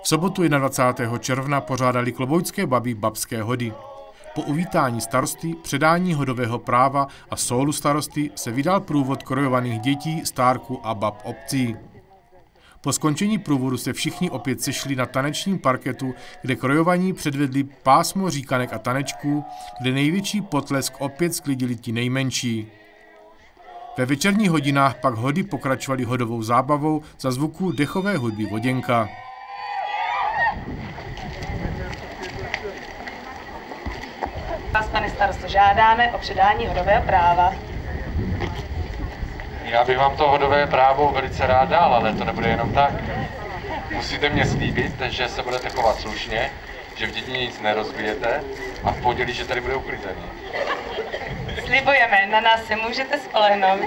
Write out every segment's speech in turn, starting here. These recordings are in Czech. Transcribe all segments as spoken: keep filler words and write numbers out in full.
V sobotu dvacátého prvního června pořádali Kloboučské babi babské hody. Po uvítání starosty, předání hodového práva a sólu starosty se vydal průvod krojovaných dětí, stárků a bab obcí. Po skončení průvodu se všichni opět sešli na tanečním parketu, kde krojovaní předvedli pásmo říkanek a tanečků, kde největší potlesk opět sklidili ti nejmenší. Ve večerních hodinách pak hody pokračovaly hodovou zábavou za zvuků dechové hudby Voděnka. Vás, pane starosto, žádáme o předání hodového práva. Já bych vám to hodové právo velice rád dal, ale to nebude jenom tak. Musíte mě slíbit, že se budete chovat slušně, že v dědině nic nerozbijete a v pondělí, že tady bude uklizený. Slibujeme, na nás se můžete spolehnout.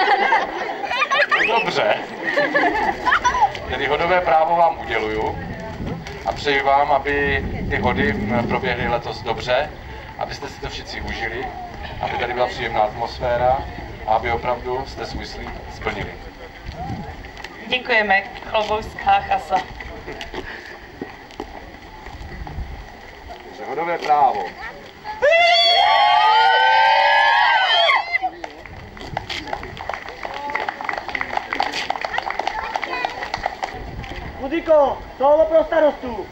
Dobře. Tedy hodové právo vám uděluju a přeji vám, aby ty hody proběhly letos dobře, abyste si to všichni užili, aby tady byla příjemná atmosféra a aby opravdu jste svůj slib splnili. Děkujeme, Kloboučská chasa. Hodové právo. Muziko, solo pro starostu.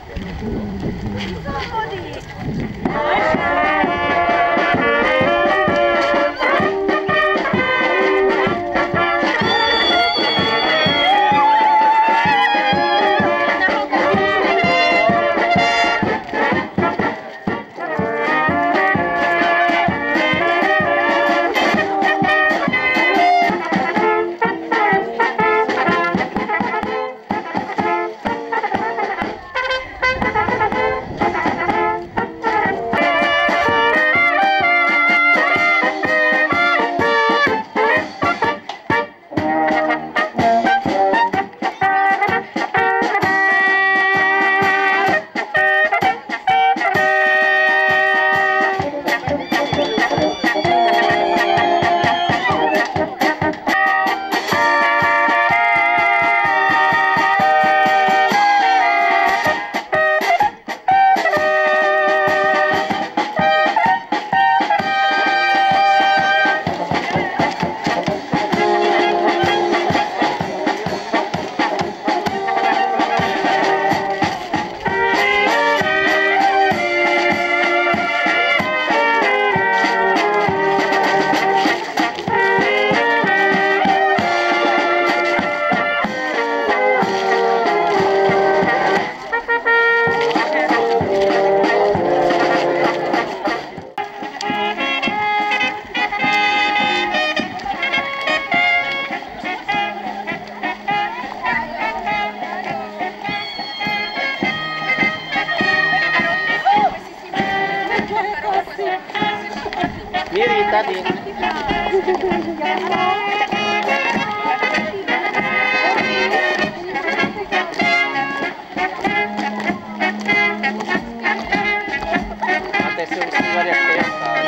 Míri, tady. Máte si usmívat, jak to je stále.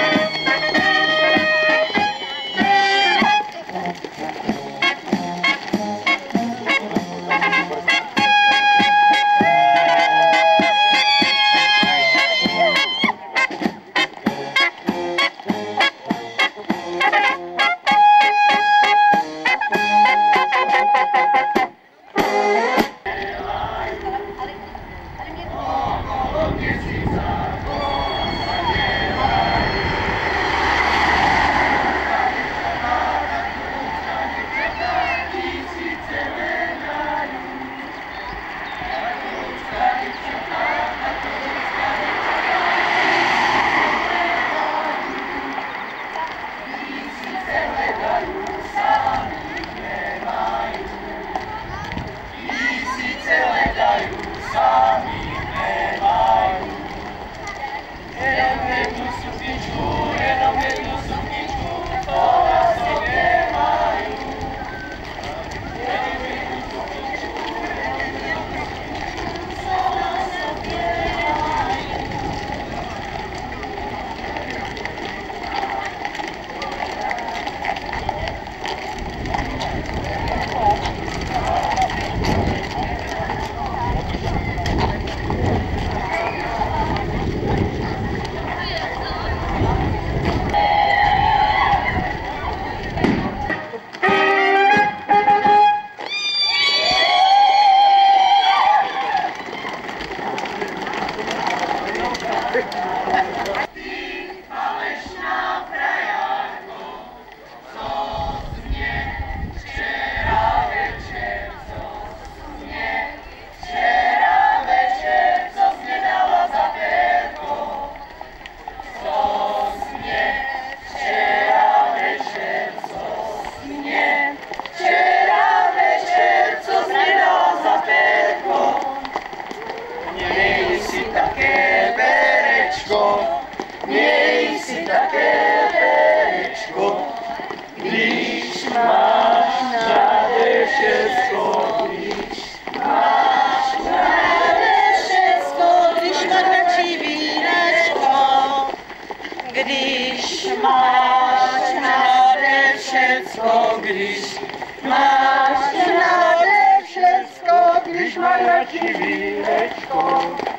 Máš nade všecko, když máš radši vínečko.